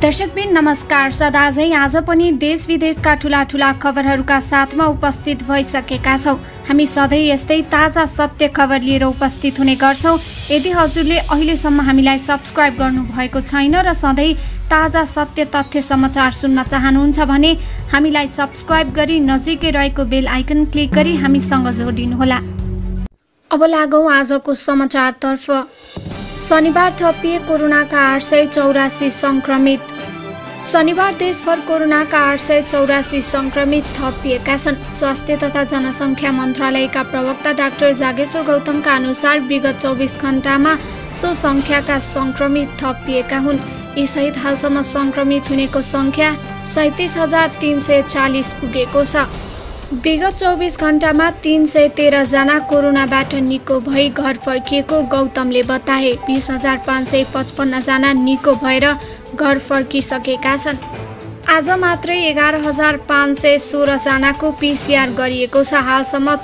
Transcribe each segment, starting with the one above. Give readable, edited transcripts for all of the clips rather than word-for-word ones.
दर्शकबिन नमस्कार। सदाझै आज पनि देश विदेशका ठूला ठूला खबरहरूका साथमा उपस्थित भइसकेका छौं। हामी सधैँ यस्तै ताजा सत्य खबर लिएर उपस्थित हुने गर्छौं। यदि हजुरले अहिलेसम्म हामीलाई सब्स्क्राइब गर्नु भएको छैन र सधैँ ताजा सत्य तथ्य समाचार सुन्न चाहनुहुन्छ भने हामीलाई सब्स्क्राइब गरी नजिकै रहेको बेल आइकन क्लिक गरी हामीसँग जोडिनुहोला। अब लागौं आजको समाचारतर्फ। शनिबार थपिए कोरोनाका 884 संक्रमित। शनिबार देशभर कोरोनाका 884 संक्रमित थपिएका छन्। स्वास्थ्य तथा जनसङ्ख्या मन्त्रालयका प्रवक्ता डाक्टर जागेश्वर गौतमका अनुसार विगत 24 घण्टामा सो संख्याका संक्रमित थपिएका हुन्। यसैत हालसम्म संक्रमित हुनेको संख्या 37,340 पुगेको छ। विगत 24 घण्टामा 313 जना कोरोनाबाट निको भई घर फर्किएको गौतमले बताए। 20,555 जना निको भएर घर फर्किसकेका छन्। आज मात्रै 11,516 जनाको PCR गरिएको छ। हालसम्म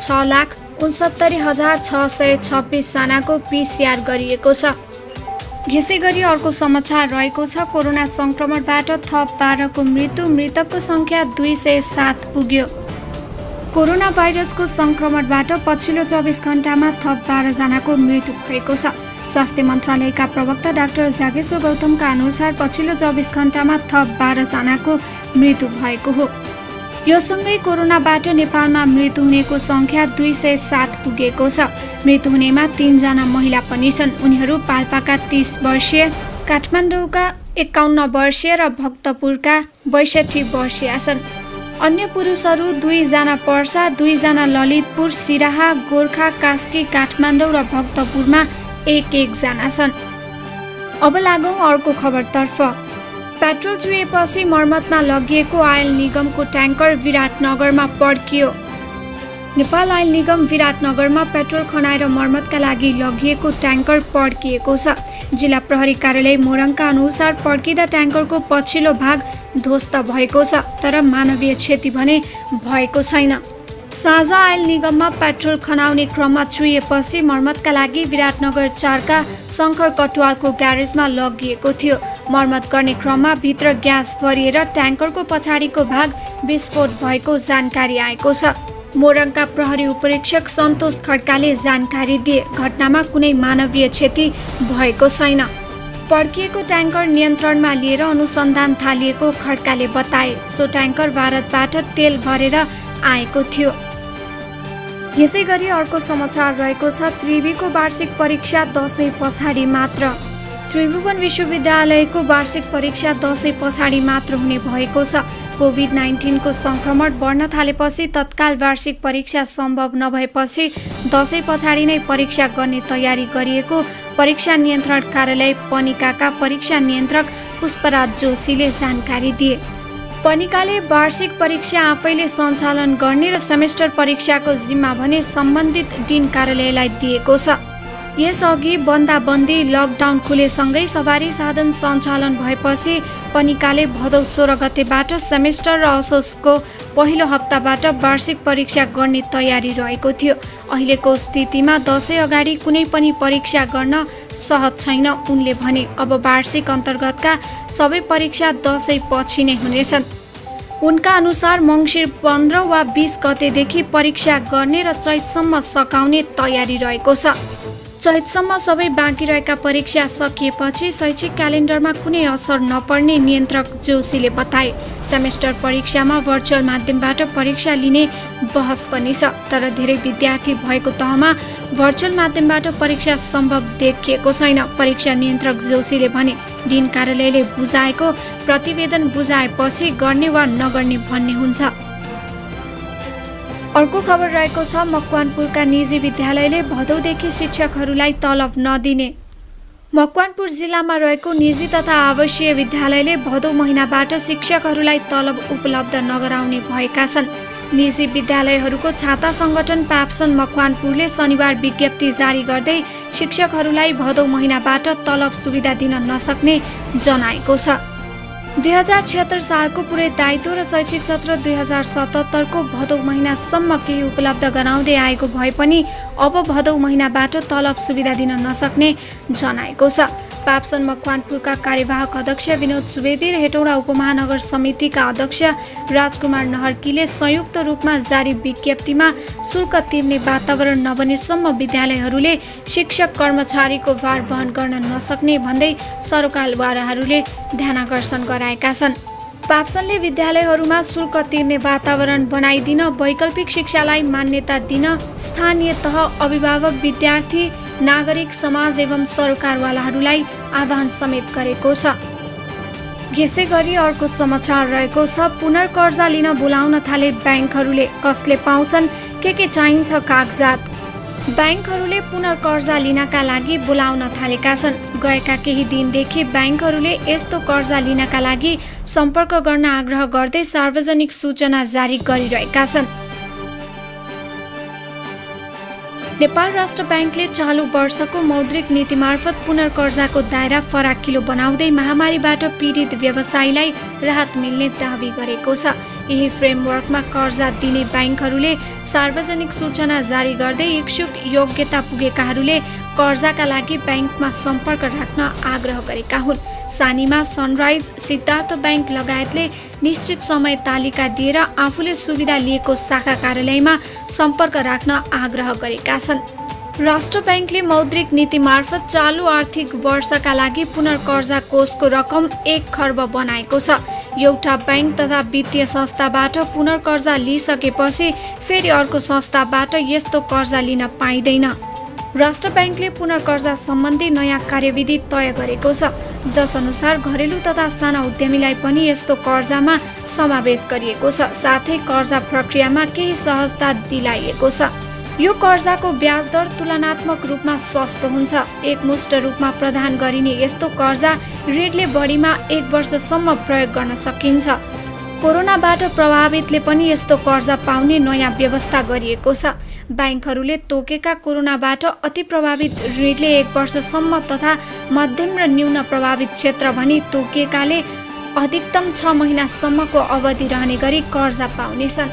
6,69,626 जनाको PCR गरिएको छ। यसैगरी अर्को समाचार रहेको छ। कोरोना संक्रमणबाट थप 12 को मृत्यु। मृतकको संख्या 207 पुग्यो। कोरोना भाइरसको संक्रमणबाट पछिल्लो 24 घण्टामा थप 12 जनाको मृत्यु भएको छ। स्वास्थ्य मन्त्रालयका प्रवक्ता डाक्टर जागेश्वर गौतमका अनुसार पछिल्लो 24 घण्टामा थप 12 जनाको मृत्यु भएको हो। यो सँगै कोरोनाबाट नेपालमा मृत्यु हुनेको संख्या 207 पुगेको छ। मृत्यु हुनेमा 3 जना महिला पनि छन्। उनीहरू पाल्पाका 30 वर्षीय, काठमाडौँका 51 वर्षीय र भक्तपुरका 62 वर्षीय छन्। अन्य पुरुषहरू 2 जना पर्सा, 2 जना ललितपुर, सिराहा, गोर्खा, कास्की, काठमाडौँ र भक्तपुरमा 1-1 जना छन्। अब लागौं अर्को खबरतर्फ। पेट्रोल चुहिएपछि मर्मतमा लगिएको आयल निगमको ट्याङ्कर विराटनगरमा पड्कियो। नेपाल आयल निगम विराटनगरमा पेट्रोल खनाएर मर्मतका लागि लगिएको ट्याङ्कर पड्किएको छ। जिल्ला प्रहरी कार्यालय मोरङका अनुसार पड्किँदा ट्याङ्करको पछिल्लो भाग ध्वस्त भएको छ, तर मानवीय क्षति भने भएको छैन। साझा आयल निगममा पेट्रोल खनाउने क्रममा चुहिएपछि मर्मतका लागि विराटनगर 4 का शङ्कर कटुवालको ग्यारेजमा लगिएको थियो। मर्मत गर्ने क्रममा भित्र ग्यास भरिएर ट्याङ्करको पछाडिको भाग विस्फोट भएको जानकारी आएको छ। मोरङका प्रहरी उपरीक्षक सन्तोष खड्काले जानकारी दिए। घटनामा कुनै मानवीय क्षति भएको छैन। पड्किएको ट्याङ्कर नियन्त्रणमा लिएर अनुसन्धान थालिएको खड्काले बताए। सो ट्याङ्कर भारतबाट तेल भरेर आएको थियो। यसैगरी अर्को समाचार रहेको छ। त्रिवीको वार्षिक परीक्षा दशैं पछाडि मात्र। त्रिभुवन विश्वविद्यालयको वार्षिक परीक्षा दशैं पछाडि मात्र हुने भएको छ। कोभिड-19 को संक्रमण बढ्न थालेपछि तत्काल वार्षिक परीक्षा सम्भव नभएपछि दशैं पछाडि नै परीक्षा गर्ने तयारी गरिएको परीक्षा नियन्त्रण कार्यालय पनिकाका परीक्षा नियन्त्रक पुष्पराज जोशीले जानकारी दिए। पनिकाले वार्षिक परीक्षा आफैले सञ्चालन गर्ने र सेमेस्टर परीक्षाको जिम्मा भने सम्बन्धित डिन कार्यालयलाई दिएको छ। यसअघि बन्दाबन्दी लकडाउन खुलेसँगै सवारी साधन सञ्चालन भएपछि पनिकाले भदौ 16 गतेबाट सेमेस्टर र असोजको पहिलो हप्ताबाट वार्षिक परीक्षा गर्ने तयारी रहेको थियो। अहिलेको स्थितिमा दशैं अगाडि कुनै पनि परीक्षा गर्न सहज छैन उनले भने। अब वार्षिक अन्तर्गतका सबै परीक्षा दशैं पछि नै हुनेछन्। उनका अनुसार मङ्सिर 15 वा 20 गतेदेखि परीक्षा गर्ने र चैतसम्म सकाउने तयारी रहेको छ। चैतसम्म सबै बाँकी रहेका परीक्षा सकिएपछि शैक्षिक क्यालेन्डरमा कुनै असर नपर्ने नियन्त्रक जोशीले बताए। सेमेस्टर परीक्षामा भर्चुअल माध्यमबाट परीक्षा लिने बहस पनि छ, तर धेरै विद्यार्थी भएको तहमा भर्चुअल माध्यमबाट परीक्षा सम्भव देखिएको छैन। परीक्षा नियन्त्रक जोशीले भने डिन कार्यालयले बुझाएको प्रतिवेदन बुझाएपछि गर्ने वा नगर्ने भन्ने हुन्छ। अर्को खबर रहेको छ। मकवानपुरका निजी विद्यालयले भदौदेखि शिक्षकहरूलाई तलब नदिने। मकवानपुर जिल्लामा रहेको निजी तथा आवासीय विद्यालयले भदौ महिनाबाट शिक्षकहरूलाई तलब उपलब्ध नगराउने भएका छन्। निजी विद्यालयहरूको छाता संगठन प्याप्सन मकवानपुरले शनिबार विज्ञप्ति जारी गर्दै शिक्षकहरूलाई भदौ महिनाबाट तलब सुविधा दिन नसक्ने जनाएको छ। 2076 सालको पुरै दायित्व र शैक्षिक सत्र 2077 को भदौ महिनासम्म केही उपलब्ध गराउँदै आएको भए पनि अब भदौ महिनाबाट तलब सुविधा दिन नसक्ने जनाएको छ। पाप्सन मकवानपुरका कार्यवाहक अध्यक्ष विनोद सुवेदी र हेटौडा उपमहानगर समितिका अध्यक्ष राजकुमार नहर्कीले संयुक्त रूपमा जारी विज्ञप्तिमा शुल्क तिर्ने वातावरण नबनेसम्म विद्यालयहरूले शिक्षक कर्मचारीको भार वहन गर्न नसक्ने भन्दै सरोकारवालाहरूले ध्यानाकर्षण गराएका छन्। पाप्सनले विद्यालयहरूमा शुल्क तिर्ने वातावरण बनाइदिन, वैकल्पिक शिक्षालाई मान्यता दिन स्थानीय तह, अभिभावक, विद्यार्थी, नागरिक समाज एवं सरोकारवालाहरूलाई आह्वान समेत गरेको छ। यसै गरी अर्को समाचार रहेको छ, पुनर्कर्जा लिन बोलाउन थाले ब्याङ्कहरूले। कसले पाउँछन्, के चाहिन्छ कागजात? ब्याङ्कहरूले पुनर्कर्जा लिनका लागि बोलाउन थालेका छन्। गएका केही दिनदेखि ब्याङ्कहरूले यस्तो कर्जा लिनका लागि सम्पर्क गर्न आग्रह गर्दै सार्वजनिक सूचना जारी गरिरहेका छन्। नेपाल राष्ट्र ब्याङ्कले चालु वर्षको मौद्रिक नीति मार्फत पुनर्कर्जाको दायरा फराकिलो बनाउँदै महामारीबाट पीडित व्यवसायीलाई राहत मिल्ने दावी गरेको छ। यही फ्रेमवर्कमा कर्जा दिने ब्याङ्कहरूले सार्वजनिक सूचना जारी गर्दै इच्छुक योग्यता पुगेकाहरूले कर्जाका लागि ब्याङ्कमा सम्पर्क राख्न आग्रह गरेका हुन्। सानीमा, सनराइज, सिद्धार्थ ब्याङ्क लगायतले निश्चित समय तालिका दिएर आफूले सुविधा लिएको शाखा कार्यालयमा सम्पर्क राख्न आग्रह गरेका छन्। राष्ट्र ब्याङ्कले मौद्रिक नीति मार्फत चालु आर्थिक वर्षका लागि पुनर्कर्जा कोषको रकम 1 खर्ब बनाएको छ। एउटा ब्याङ्क तथा वित्तीय संस्थाबाट पुनर्कर्जा लिइसकेपछि फेरि अर्को संस्थाबाट यस्तो कर्जा लिन पाइँदैन। राष्ट्र ब्याङ्कले पुनर्कर्जा सम्बन्धी नयाँ कार्यविधि तय गरेको छ, जस अनुसार घरेलु तथा साना उद्यमीलाई पनि यस्तो कर्जामा समावेश गरिएको छ। साथै कर्जा प्रक्रियामा केही सहजता दिलाइएको छ। यो कर्जाको ब्याज दर तुलनात्मक रूपमा सस्तो हुन्छ। एकमुष्ट रूपमा प्रदान गरिने यस्तो कर्जा ऋणले बढीमा 1 वर्षसम्म प्रयोग गर्न सकिन्छ। कोरोनाबाट प्रभावितले पनि यस्तो कर्जा पाउने नयाँ व्यवस्था गरिएको छ। ब्याङ्कहरूले तोकेका कोरोनाबाट अति प्रभावित ऋणले 1 वर्षसम्म तथा मध्यम र न्यून प्रभावित क्षेत्र भनी तोकिएकाले अधिकतम 6 महिनासम्मको अवधि रहने गरी कर्जा पाउनेछन्।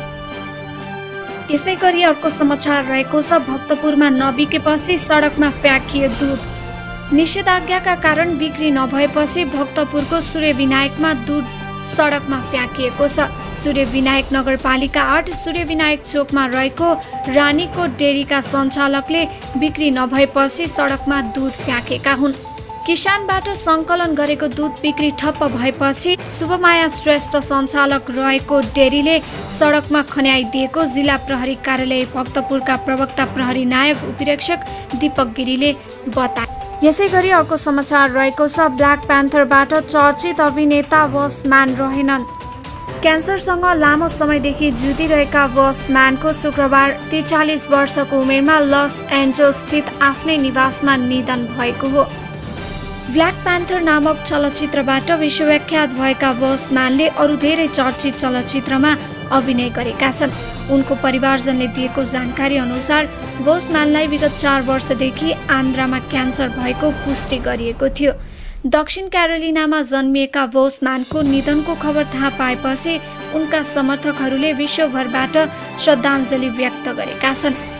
यसै गरी अर्को समाचार रहेको छ, भक्तपुरमा नबिकेपछि सडकमा फ्याँकियो दुध। निषेधाज्ञाका कारण बिक्री नभएपछि भक्तपुरको सूर्यविनायकमा दुध सडकमा फ्याँकिएको छ। सूर्यविनायक नगरपालिका 8 सूर्यविनायक चोकमा रहेको रानीको डेरीका सञ्चालकले बिक्री नभएपछि सडकमा दुध फ्याँकेका हुन्। किसानबाट सङ्कलन गरेको दुध बिक्री ठप्प भएपछि शुभमाया श्रेष्ठ सञ्चालक रहेको डेरीले सडकमा खन्याइदिएको जिल्ला प्रहरी कार्यालय भक्तपुरका प्रवक्ता प्रहरी नायब उपरीक्षक दीपक गिरीले बताए। यसै गरी अर्को समाचार रहेको छ, ब्ल्याक प्यान्थरबाट चर्चित अभिनेता वसम्यान रहेनन्। क्यान्सरसँग लामो समयदेखि जुधिरहेका वसम्यानको शुक्रबार 43 वर्षको उमेरमा लस एन्जल्स स्थित आफ्नै निवासमा निधन भएको हो। ब्ल्याक प्यान्थर नामक चलचित्रबाट विश्वविख्यात भएका वसम्यानले अरू धेरै चर्चित चलचित्रमा अभिनय गरेका छन्। उनको परिवारजनले दिएको जानकारी अनुसार वसम्यानलाई विगत 4 वर्षदेखि आन्द्रामा क्यान्सर भएको पुष्टि गरिएको थियो। दक्षिण क्यारोलिनामा जन्मिएका वसम्यानको निधनको खबर थाहा पाएपछि उनका समर्थकहरूले विश्वभरबाट श्रद्धाञ्जली व्यक्त गरेका छन्।